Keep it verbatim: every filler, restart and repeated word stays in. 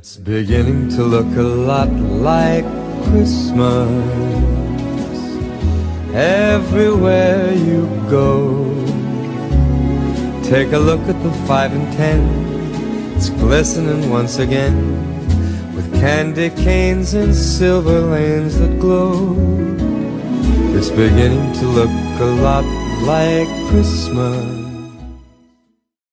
It's beginning to look a lot like Christmas everywhere you go. Take a look at the five and ten, it's glistening once again with candy canes and silver lanes that glow. It's beginning to look a lot like Christmas.